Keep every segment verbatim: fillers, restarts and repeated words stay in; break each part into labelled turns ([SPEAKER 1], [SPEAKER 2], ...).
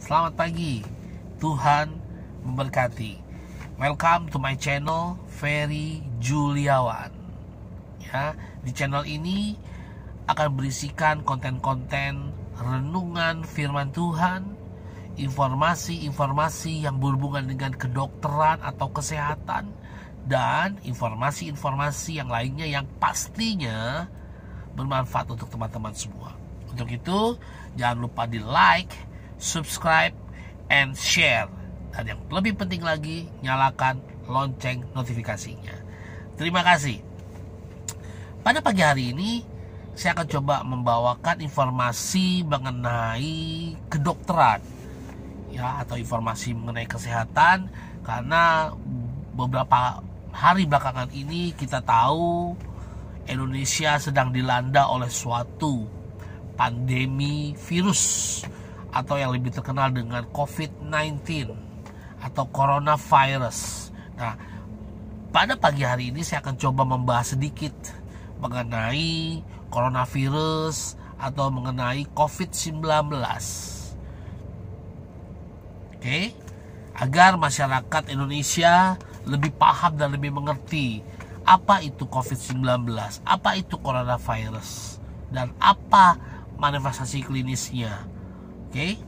[SPEAKER 1] Selamat pagi, Tuhan memberkati. Welcome to my channel, Ferry Juliawan. Ya, di channel ini akan berisikan konten-konten renungan firman Tuhan, informasi-informasi yang berhubungan dengan kedokteran atau kesehatan, dan informasi-informasi yang lainnya yang pastinya bermanfaat untuk teman-teman semua. Untuk itu, jangan lupa di like, subscribe, and share. Dan yang lebih penting lagi, nyalakan lonceng notifikasinya. Terima kasih. Pada pagi hari ini, saya akan coba membawakan informasi mengenai kedokteran, ya, atau informasi mengenai kesehatan, karena beberapa hari belakangan ini kita tahu Indonesia sedang dilanda oleh suatu pandemi virus atau yang lebih terkenal dengan covid sembilan belas atau coronavirus. Nah, pada pagi hari ini saya akan coba membahas sedikit mengenai coronavirus atau mengenai covid sembilan belas. Oke, agar masyarakat Indonesia lebih paham dan lebih mengerti apa itu covid sembilan belas, apa itu coronavirus, dan apa manifestasi klinisnya. Oke,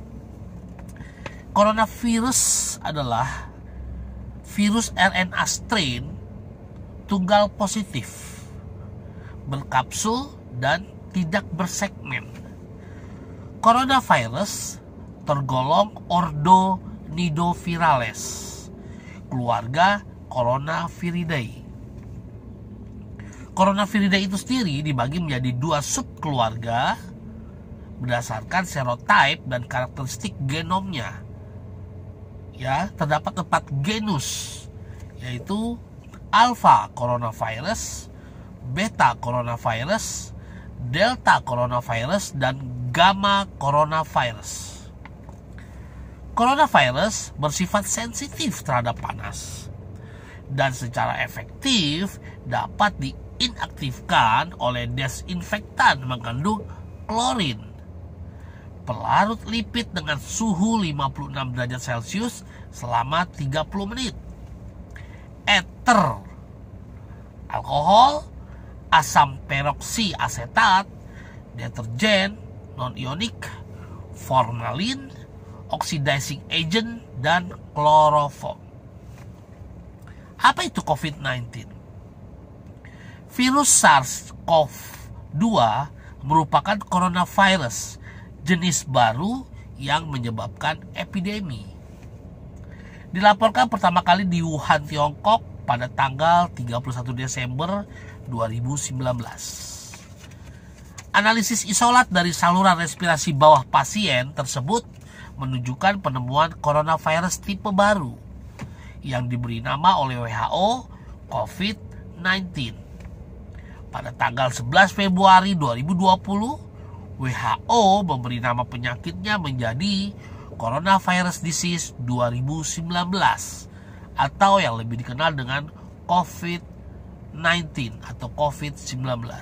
[SPEAKER 1] coronavirus adalah virus R N A strain tunggal positif, berkapsul dan tidak bersegmen. Coronavirus tergolong Ordonidovirales, keluarga Coronaviridae. Coronaviridae itu sendiri dibagi menjadi dua subkeluarga berdasarkan serotype dan karakteristik genomnya. Ya, terdapat empat genus, yaitu alpha coronavirus, beta coronavirus, delta coronavirus, dan gamma coronavirus. Coronavirus bersifat sensitif terhadap panas dan secara efektif dapat diinaktifkan oleh desinfektan mengandung klorin, pelarut lipid dengan suhu lima puluh enam derajat Celcius selama tiga puluh menit, ether, alkohol, asam peroksi asetat, deterjen non-ionik, formalin, oxidizing agent, dan kloroform. Apa itu covid sembilan belas? Virus SARS-CoV dua merupakan coronavirus jenis baru yang menyebabkan epidemi. Dilaporkan pertama kali di Wuhan, Tiongkok pada tanggal tiga puluh satu Desember dua ribu sembilan belas. Analisis isolat dari saluran respirasi bawah pasien tersebut menunjukkan penemuan coronavirus tipe baru yang diberi nama oleh W H O covid sembilan belas. Pada tanggal sebelas Februari dua ribu dua puluh, W H O memberi nama penyakitnya menjadi Coronavirus Disease dua ribu sembilan belas atau yang lebih dikenal dengan covid sembilan belas atau covid sembilan belas.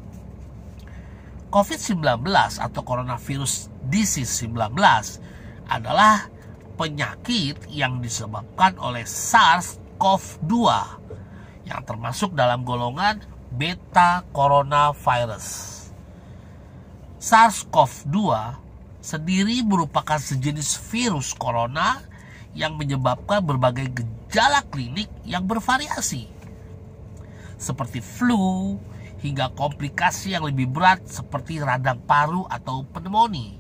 [SPEAKER 1] covid sembilan belas atau Coronavirus Disease sembilan belas adalah penyakit yang disebabkan oleh SARS-CoV dua yang termasuk dalam golongan beta coronavirus. SARS-CoV dua sendiri merupakan sejenis virus corona yang menyebabkan berbagai gejala klinik yang bervariasi, seperti flu hingga komplikasi yang lebih berat seperti radang paru atau pneumonia.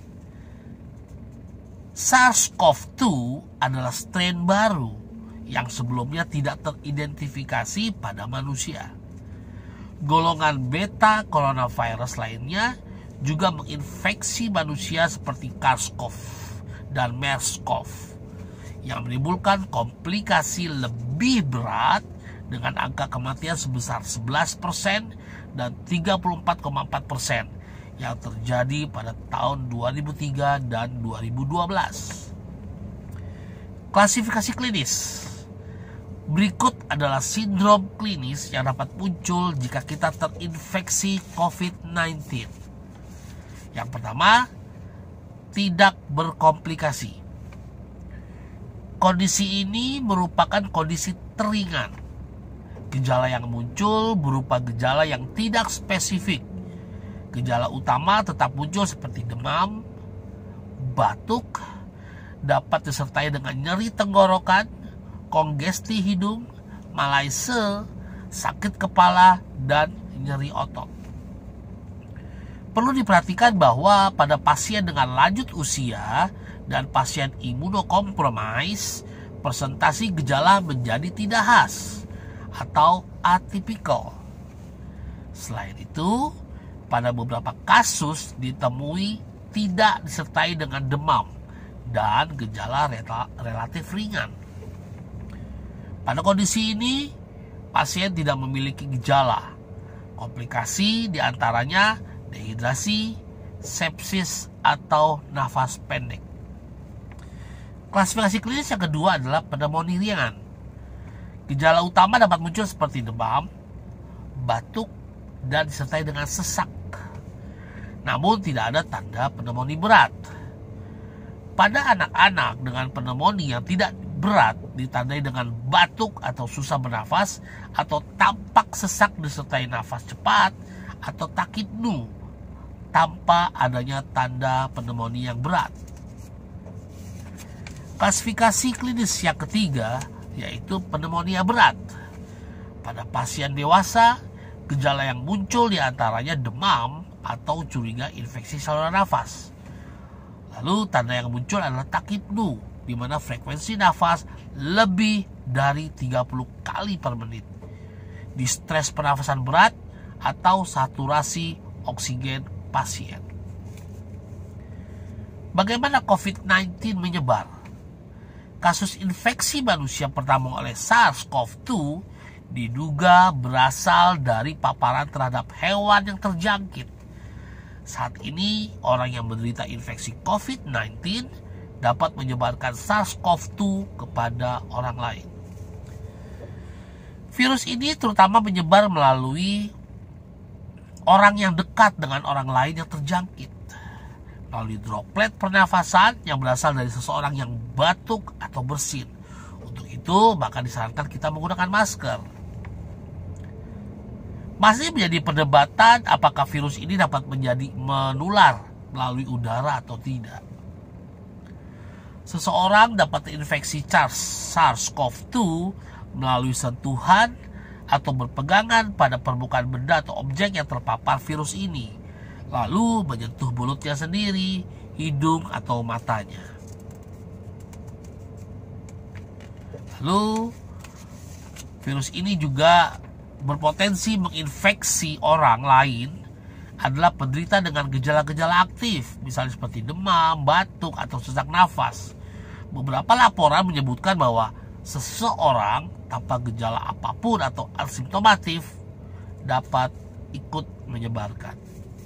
[SPEAKER 1] SARS-CoV dua adalah strain baru yang sebelumnya tidak teridentifikasi pada manusia. Golongan beta coronavirus lainnya juga menginfeksi manusia seperti SARS-CoV dan MERS-CoV yang menimbulkan komplikasi lebih berat dengan angka kematian sebesar sebelas persen dan tiga puluh empat koma empat persen yang terjadi pada tahun dua ribu tiga dan dua ribu dua belas. Klasifikasi klinis. Berikut adalah sindrom klinis yang dapat muncul jika kita terinfeksi covid sembilan belas. Yang pertama, tidak berkomplikasi. Kondisi ini merupakan kondisi teringan. Gejala yang muncul berupa gejala yang tidak spesifik. Gejala utama tetap muncul seperti demam, batuk, dapat disertai dengan nyeri tenggorokan, kongesti hidung, malaise, sakit kepala, dan nyeri otot. Perlu diperhatikan bahwa pada pasien dengan lanjut usia dan pasien imunokompromis, presentasi gejala menjadi tidak khas atau atipikal. Selain itu, pada beberapa kasus ditemui tidak disertai dengan demam dan gejala relatif ringan. Pada kondisi ini, pasien tidak memiliki gejala. Komplikasi diantaranya dehidrasi, sepsis, atau nafas pendek. Klasifikasi klinis yang kedua adalah pneumonia ringan. Gejala utama dapat muncul seperti demam, batuk, dan disertai dengan sesak. Namun tidak ada tanda pneumonia berat. Pada anak-anak dengan pneumonia yang tidak berat ditandai dengan batuk atau susah bernafas atau tampak sesak disertai nafas cepat atau takipnu tanpa adanya tanda pneumonia yang berat. Klasifikasi klinis yang ketiga yaitu pneumonia berat. Pada pasien dewasa, gejala yang muncul diantaranya demam atau curiga infeksi saluran nafas. Lalu tanda yang muncul adalah takipnu, di mana frekuensi nafas lebih dari tiga puluh kali per menit, distres pernafasan berat, atau saturasi oksigen pasien. Bagaimana covid sembilan belas menyebar? Kasus infeksi manusia pertama oleh SARS-CoV dua diduga berasal dari paparan terhadap hewan yang terjangkit. Saat ini, orang yang menderita infeksi covid sembilan belas dapat menyebarkan SARS-CoV dua kepada orang lain. Virus ini terutama menyebar melalui orang yang dekat dengan orang lain yang terjangkit, melalui droplet pernafasan yang berasal dari seseorang yang batuk atau bersin. Untuk itu, maka disarankan kita menggunakan masker. Masih menjadi perdebatan apakah virus ini dapat menjadi menular melalui udara atau tidak. Seseorang dapat terinfeksi SARS-CoV dua melalui sentuhan atau berpegangan pada permukaan benda atau objek yang terpapar virus ini, lalu menyentuh mulutnya sendiri, hidung, atau matanya. Lalu, virus ini juga berpotensi menginfeksi orang lain adalah penderita dengan gejala-gejala aktif, misalnya seperti demam, batuk, atau sesak nafas. Beberapa laporan menyebutkan bahwa seseorang tanpa gejala apapun atau asimptomatif dapat ikut menyebarkan.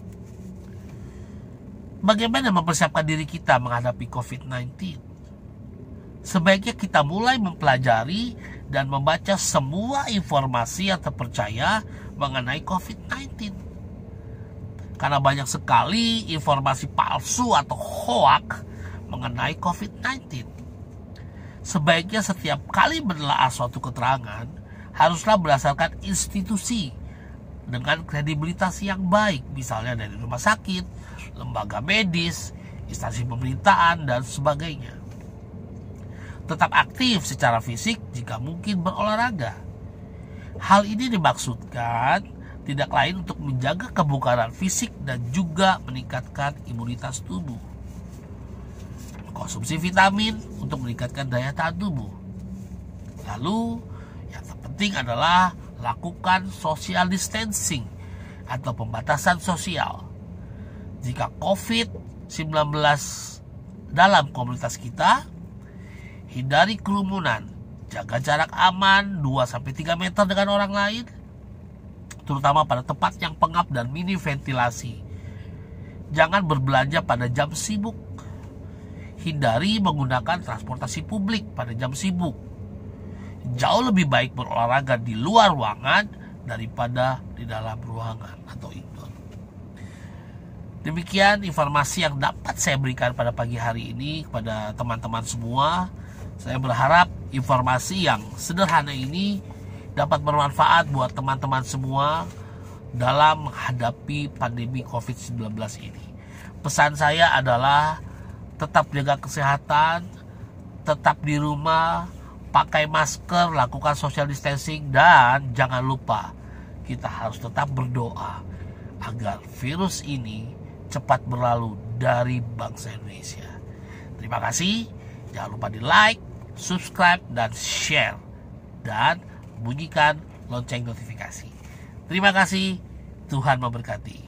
[SPEAKER 1] Bagaimana mempersiapkan diri kita menghadapi covid sembilan belas? Sebaiknya kita mulai mempelajari dan membaca semua informasi yang terpercaya mengenai covid sembilan belas. Karena banyak sekali informasi palsu atau hoak mengenai covid sembilan belas. Sebaiknya setiap kali menelaah suatu keterangan haruslah berdasarkan institusi dengan kredibilitas yang baik, misalnya dari rumah sakit, lembaga medis, instansi pemerintahan, dan sebagainya. Tetap aktif secara fisik jika mungkin berolahraga. Hal ini dimaksudkan tidak lain untuk menjaga kebugaran fisik dan juga meningkatkan imunitas tubuh. Konsumsi vitamin untuk meningkatkan daya tahan tubuh. Lalu yang terpenting adalah lakukan social distancing atau pembatasan sosial. Jika covid sembilan belas dalam komunitas kita, hindari kerumunan, jaga jarak aman dua sampai tiga meter dengan orang lain, terutama pada tempat yang pengap dan minim ventilasi. Jangan berbelanja pada jam sibuk. Hindari menggunakan transportasi publik pada jam sibuk. Jauh lebih baik berolahraga di luar ruangan daripada di dalam ruangan atau indoor. Demikian informasi yang dapat saya berikan pada pagi hari ini kepada teman-teman semua. Saya berharap informasi yang sederhana ini dapat bermanfaat buat teman-teman semua dalam menghadapi pandemi covid sembilan belas ini. Pesan saya adalah tetap jaga kesehatan, tetap di rumah, pakai masker, lakukan social distancing, dan jangan lupa kita harus tetap berdoa agar virus ini cepat berlalu dari bangsa Indonesia. Terima kasih. Jangan lupa di like, subscribe, dan share. Dan bunyikan lonceng notifikasi. Terima kasih. Tuhan memberkati.